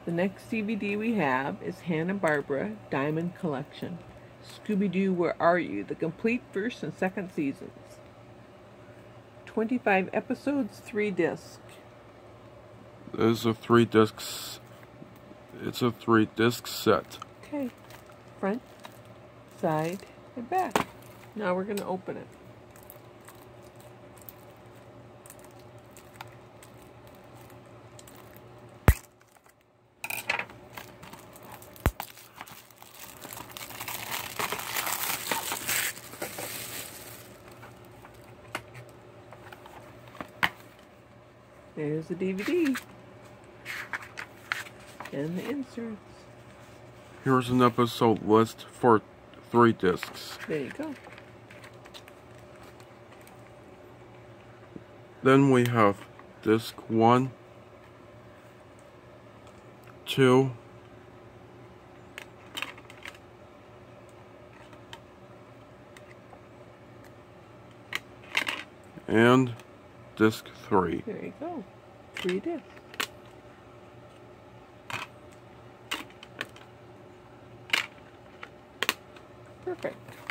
The next DVD we have is Hanna-Barbera Diamond Collection. Scooby-Doo, Where Are You? The complete first and second seasons. 25 episodes, 3 discs. There's a 3 discs. It's a 3 disc set. Okay. Front, side, and back. Now we're going to open it. There's the DVD and the inserts. Here's an episode list for 3 discs. There you go. Then we have disc 1, 2, and disc 3. There you go. 3 discs. Perfect.